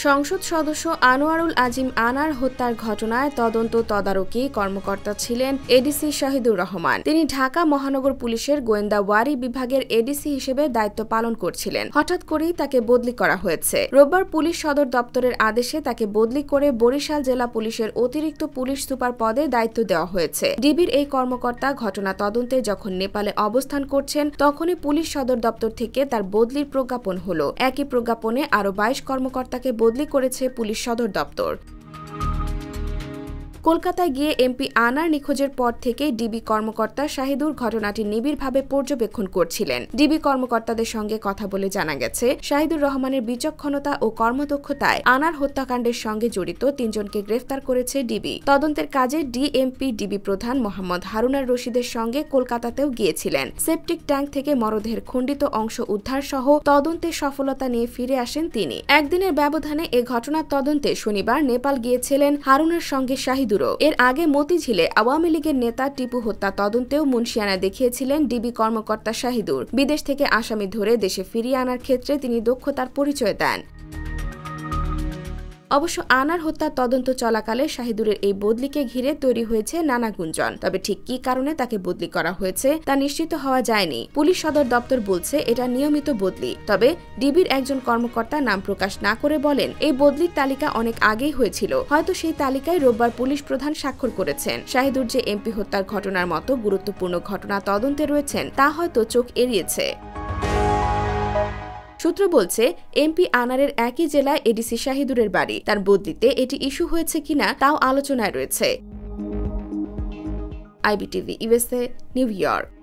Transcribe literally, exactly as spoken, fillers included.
সংসদ সদস্য আনোয়ারুল আজিম আনার হত্যার ঘটনায় তদন্ত তদারকি কর্মকর্তা ছিলেন এডিসি শাহিদুর রহমান। তিনি ঢাকা মহানগর পুলিশের গোয়েন্দা ওয়ারি বিভাগের এডিসি হিসেবে দায়িত্ব পালন করছিলেন। হঠাৎ করেই তাকে বদলি করা হয়েছে। রোববার পুলিশ সদর দপ্তরের আদেশে তাকে বদলি করে বরিশাল জেলা পুলিশের অতিরিক্ত পুলিশ সুপার পদে দায়িত্ব দেওয়া হয়েছে। ডিবির এই কর্মকর্তা ঘটনা তদন্তে যখন নেপালে অবস্থান করছেন, তখনই পুলিশ সদর দপ্তর থেকে তার বদলির প্রজ্ঞাপন হল। একই প্রজ্ঞাপনে আরও বাইশ কর্মকর্তাকে বদলি করেছে পুলিশ সদর দপ্তর। কলকাতায় গিয়ে এমপি আনার নিখোঁজের পর থেকে ডিবি কর্মকর্তা শাহিদুর ঘটনাটি নিবিড়ভাবে পর্যবেক্ষণ করছিলেন। ডিবি কর্মকর্তাদের সঙ্গে কথা বলে জানা গেছে, শাহিদুর রহমানের বিচক্ষণতা ও কর্মদক্ষতায় আনার হত্যাকাণ্ডের সঙ্গে জড়িত তিনজনকে গ্রেফতার করেছে ডিবি। তদন্তের কাজে ডিএমপি ডিবি প্রধান মোহাম্মদ হারুনার রশিদের সঙ্গে কলকাতাতেও গিয়েছিলেন। সেপটিক ট্যাঙ্ক থেকে মরদেহের খণ্ডিত অংশ উদ্ধার সহ তদন্তে সফলতা নিয়ে ফিরে আসেন তিনি। একদিনের ব্যবধানে এ ঘটনার তদন্তে শনিবার নেপাল গিয়েছিলেন হারুনার সঙ্গে শাহিদ। এর আগে মতিঝিলে আওয়ামী লীগের নেতা টিপু হত্যা তদন্তেও মুনশিয়ানা দেখিয়েছিলেন ডিবি কর্মকর্তা শাহিদুর। বিদেশ থেকে আসামি ধরে দেশে ফিরিয়ে আনার ক্ষেত্রে তিনি দক্ষতার পরিচয় দেন। অবশ্য আনার হত্যার তদন্ত চলাকালে শাহিদুরের এই বদলিকে ঘিরে তৈরি হয়েছে নানা গুঞ্জন। তবে ঠিক কী কারণে তাকে বদলি করা হয়েছে তা নিশ্চিত হওয়া যায়নি। পুলিশ সদর দপ্তর বলছে এটা নিয়মিত বদলি। তবে ডিবির একজন কর্মকর্তা নাম প্রকাশ না করে বলেন, এই বদলির তালিকা অনেক আগেই হয়েছিল। হয়তো সেই তালিকায় রোববার পুলিশ প্রধান স্বাক্ষর করেছেন। শাহিদুর যে এমপি হত্যার ঘটনার মতো গুরুত্বপূর্ণ ঘটনা তদন্তে রয়েছেন, তা হয়তো চোখ এড়িয়েছে। সূত্র বলছে, এমপি আনারের একই জেলায় এডিসি শাহিদুরের বাড়ি। তার বদলিতে এটি ইস্যু হয়েছে কিনা তাও আলোচনায় রয়েছে। IBTV USA, New York.